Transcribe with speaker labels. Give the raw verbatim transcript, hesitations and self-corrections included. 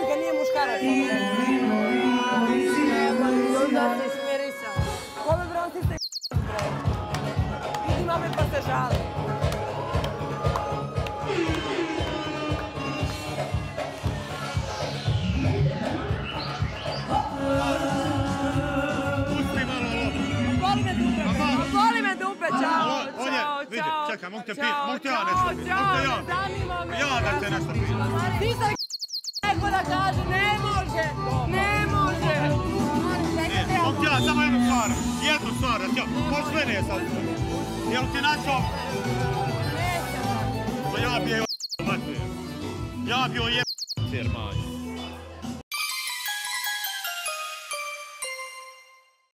Speaker 1: praznika, nije muškarac. Onda se smirisao. Kome bronci ste bre? Vidi mame pa se žali. Voli me dupe, voli me dupe, čao, čao, čao.
Speaker 2: Čekaj, mogu te piti, mogu te ja nešto piti, mogu te ja.
Speaker 1: Zanima me.
Speaker 2: Ja da te nešto piti.
Speaker 1: Ti sam neko da kaže, ne može, ne može.
Speaker 2: Mogu ja samo jednu stvar, jednu stvar, možeš mene je sad. Jel ti načao?
Speaker 1: Nećem.
Speaker 2: Pa ja bi je o***o, ja bi o***o, jer manje.